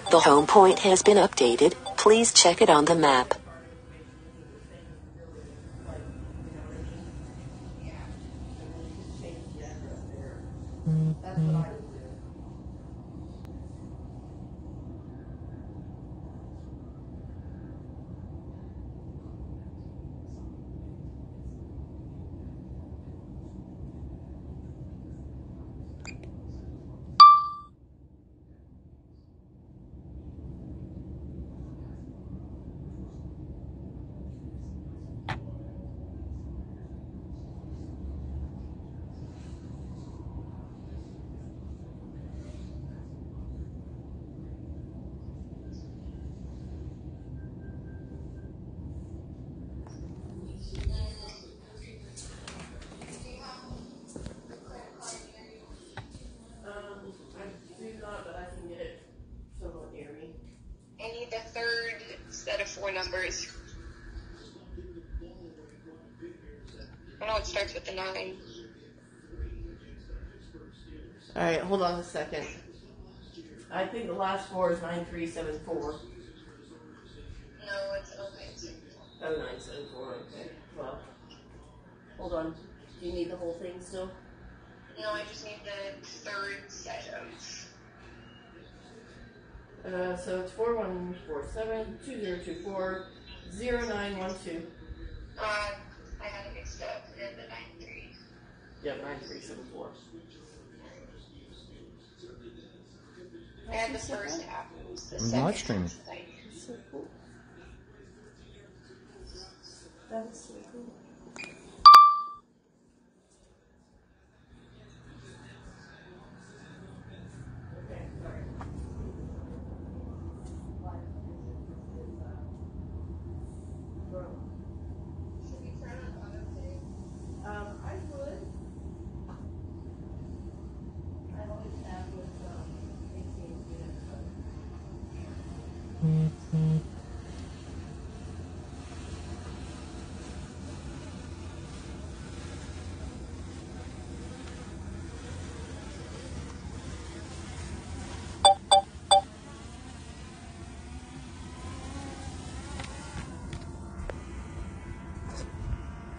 The home point has been updated. Please check it on the map. That's what I would do. I do not, but I can get it somewhat near me. I need the third set of 4 numbers. I know it starts with the 9. Alright, hold on a second. I think the last 4 is 9374. No, it's 0974. 0974, okay. Well, hold on. Do you need the whole thing still? No, I just need the third set of... So it's 4147 2024 0912. I had it mixed up in the 93. Yep, 9374. I had the first half. I'm live streaming. That's so cool. That is so cool. Okay, sorry. Should we turn on autopay? I would. I always have with AT&T.